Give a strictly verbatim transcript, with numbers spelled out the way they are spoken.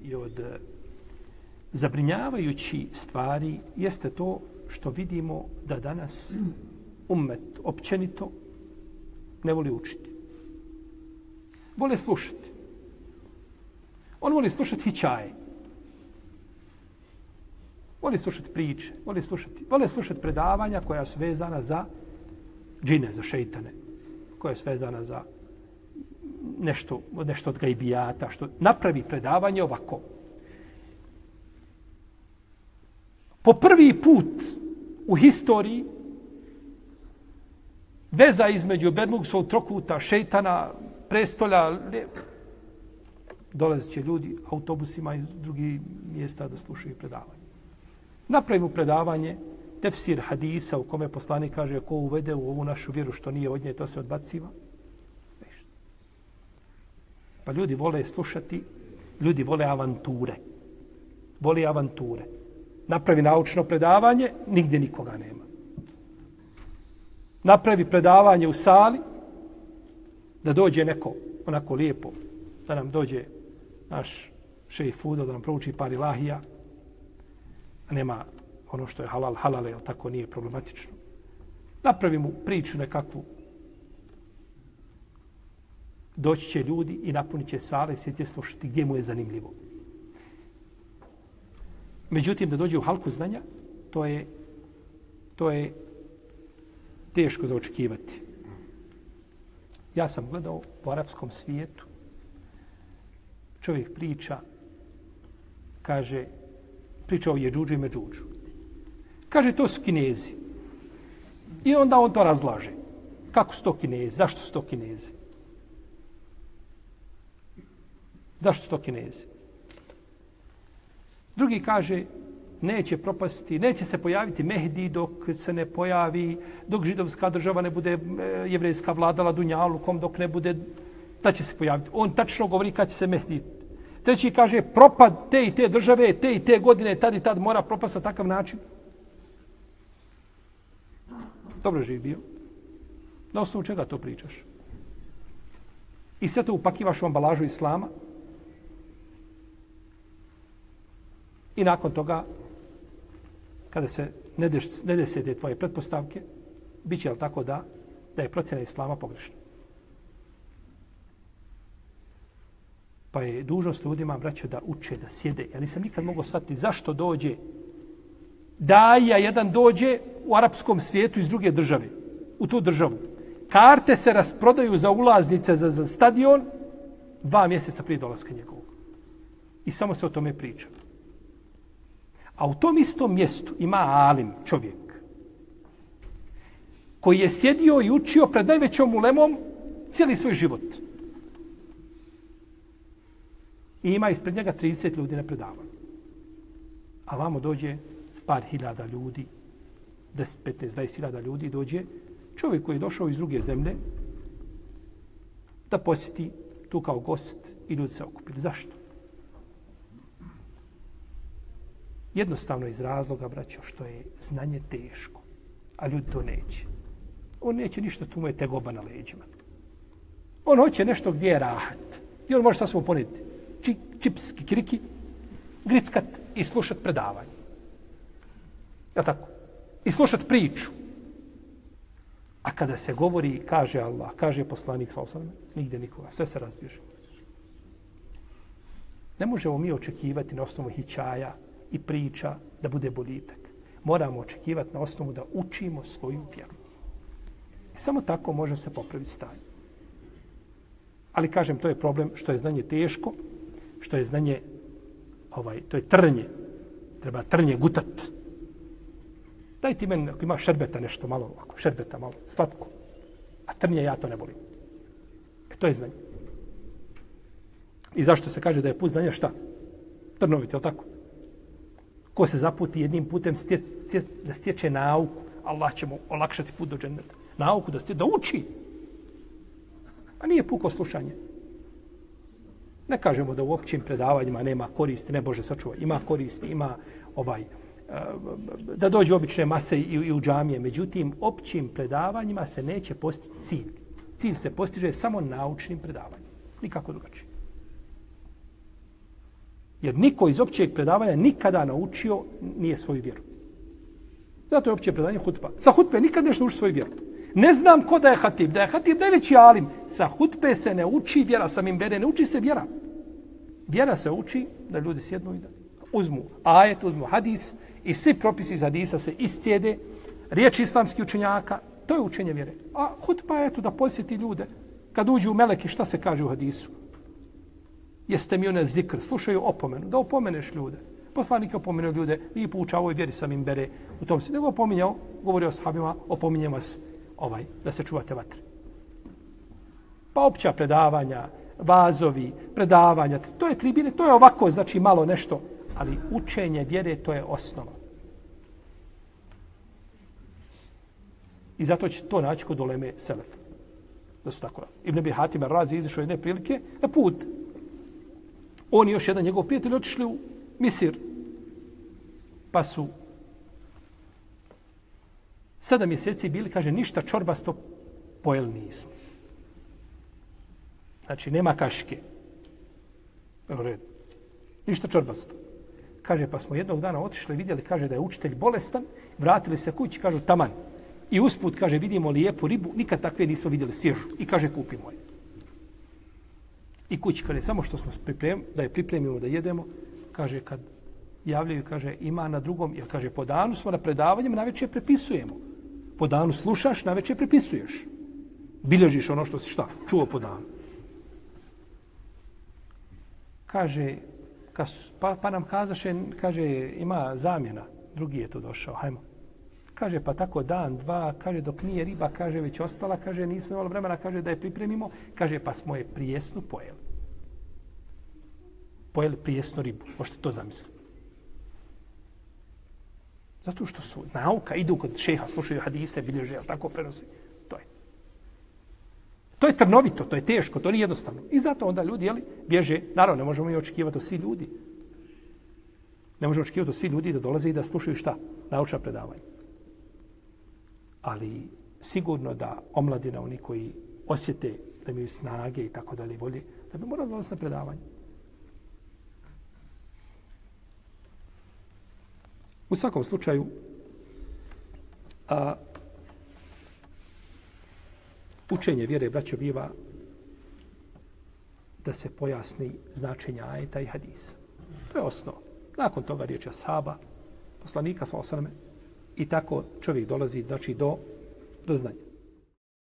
i od zabrinjavajući stvari jeste to što vidimo da danas ummet općenito ne voli učiti. Vole slušati. On voli slušati hićaje. Voli slušati priče. Voli slušati, vole slušati predavanja koja su vezana za džine, za šeitane. Koja su vezana za nešto, nešto od gajbijata. Što napravi predavanje ovako. Po prvi put u historiji veza između Bermudsovog trokuta, šeitana, prestolja, dolazit će ljudi autobusima iz drugih mjesta da slušaju predavanje. Napravimo predavanje, tefsir hadisa u kome poslanik kaže ko uvede u ovu našu vjeru što nije od nje, to se odbaciva. Pa ljudi vole slušati, ljudi vole avanture. Vole avanture. Napravi naučno predavanje, nigdje nikoga nema. Napravi predavanje u sali, da dođe neko onako lijepo, da nam dođe naš šejh Fudo, da nam prouči par ilahija, a nema ono što je halal, halal je, tako nije problematično. Napravi mu priču nekakvu, doći će ljudi i napunit će sale i svi će slušati gdje mu je zanimljivo. Međutim, da dođe u halku znanja, to je, to je teško za očekivati. Ja sam gledao u arapskom svijetu, čovjek priča, kaže, priča o Jeđuđu i Međuđu. Kaže, to su Kinezi. I onda on to razlaže. Kako su to Kinezi? Zašto su to Kinezi? Zašto su to Kinezi? Drugi kaže, neće propasti, neće se pojaviti Mehdi dok se ne pojavi, dok židovska država ne bude jevrejska vladala Dunjalukom, dok ne bude, da će se pojaviti. On tačno govori kad će se Mehdi. Treći kaže, propad te i te države, te i te godine, tad i tad mora propast na takav način. Dobro živi bio. Na osnovu čega to pričaš? I sve to upakivaš u ambalažu islama. I nakon toga, kada se ne, deš, ne dese te tvoje pretpostavke, bit će li tako da, da je procjena islama pogrešna. Pa je dužnost ljudima, braćo, da uče, da sjede. Ja nisam nikad mogao shvatiti zašto dođe daja jedan dođe u arapskom svijetu iz druge države, u tu državu. Karte se rasprodaju za ulaznice za, za stadion dva mjeseca prije dolaska njegovog. I samo se o tome priča. A u tom istom mjestu ima alim čovjek koji je sjedio i učio pred najvećom ulemom cijeli svoj život. I ima ispred njega trideset ljudi na predavanju. A vamo dođe par hiljada ljudi, deset, petnaest, dvadeset hiljada ljudi, dođe čovjek koji je došao iz druge zemlje da posjeti tu kao gost i ljudi se okupili. Zašto? Jednostavno iz razloga, braćo, što je znanje teško, a ljudi to neće. On neće ništa, tu mu je tegoba na leđima. On hoće nešto gdje je rahat. I on može sasvom poneti Či, čips, kikiriki, grickat i slušat predavanje. Je tako? I slušat priču. A kada se govori, kaže Allah, kaže poslanik sallallahu alejhi ve sellem, nigdje nikoga, sve se razbježe. Ne možemo mi očekivati na osnovu hićaja i priča da bude boljitak. Moramo očekivati na osnovu da učimo svoju vjeru. I samo tako može se popraviti stanje. Ali kažem, to je problem što je znanje teško, što je znanje, ovaj, to je trnje. Treba trnje gutat. Daj ti meni, ako ima šerbeta nešto malo, ako šerbeta malo, slatko. A trnje ja to ne volim. E, to je znanje. I zašto se kaže da je put znanja šta? Trnovite, je li tako? Ko se zaputi jednim putem stje, stje, da stječe nauku, Allah će mu olakšati put do dženneta. Nauku da stječe, da uči. A nije puko slušanje. Ne kažemo da u općim predavanjima nema koristi, ne Bože sačuvaj. Ima koristi, ima ovaj, da dođu obične mase i, i u džamije. Međutim, općim predavanjima se neće postići cilj. Cilj se postiže samo naučnim predavanjem. Nikako drugačije. Jer niko iz općeg predavanja nikada naučio nije svoju vjeru. Zato je opće predavanje hutba. Sa hutbe nikad nešto uči svoju vjeru. Ne znam ko da je hatib. Da je hatib najveći alim. Sa hutbe se ne uči vjera, sa mimbere ne uči se vjera. Vjera se uči da ljudi sjednu i da uzmu ajet, uzmu hadis i svi propisi iz hadisa se iscijede. Riječi islamskih učenjaka, to je učenje vjere. A hutba je eto da posjeti ljude. Kad uđu u meleki, šta se kaže u hadisu? Jeste mi one zikr, slušaju opomenu, da opomeneš ljude. Poslanik je opomenuo ljude, vi poučavaju vjeri sa mimbere u tom se. Nego opominjao, govorio o sahabima, opominjem vas ovaj, da se čuvate vatre. Pa opća predavanja, vazovi, predavanja, to je tribine, to je ovako, znači malo nešto, ali učenje vjere, to je osnova. I zato će to naći kod uleme selefa. Da su tako. Ibn Abi Hatim ar-Razi izišao jedne prilike na put. On i još jedan njegov prijatelj otišli u Misir. Pa su sedam mjeseci bili, kaže, ništa čorbasto pojeli nismo. Znači, nema kaške. Ništa čorbasto. Kaže, pa smo jednog dana otišli i vidjeli, kaže, da je učitelj bolestan, vratili se kući, kažu, taman. I usput, kaže, vidimo lijepu ribu, nikad takve nismo vidjeli svježu. I kaže, kupimo je. I kući, kaže, samo što smo pripremili, da je pripremimo da jedemo, kaže, kad javljaju, kaže, ima na drugom, jer kaže, po danu smo na predavanjem, na večer prepisujemo. Po danu slušaš, na večer prepisuješ. Bilježiš ono što si šta, čuo po danu. Kaže, kas, pa, pa nam kazaše, kaže, ima zamjena, drugi je tu došao, hajmo. Kaže, pa tako dan, dva, kaže, dok nije riba, kaže, već ostala, kaže, nismo imali vremena, kaže, da je pripremimo, kaže, pa smo je prijesnu pojeli. Pojeli prijesnu ribu, možete to zamisliti. Zato što su nauka, idu kod šeha, slušaju hadise, bilježe, tako prenosi. To je. To je trnovito, to je teško, to nije jednostavno. I zato onda ljudi, jeli, bježe, naravno, ne možemo i očekivati od svi ljudi. Ne možemo očekivati od svi ljudi da dolaze i da slušaju šta? Naučna predavanja. Ali sigurno da omladina, oni koji osjete da imaju snage i tako dalje volje, da bi morali dolaziti na predavanje. U svakom slučaju, a, učenje vjere, braćo, biva da se pojasni značenja ajeta i hadisa. To je osnova. Nakon toga riječi ashaba, poslanika, sallallahu alejhi ve sellem, i tako čovjek dolazi, znači, do, do znanja.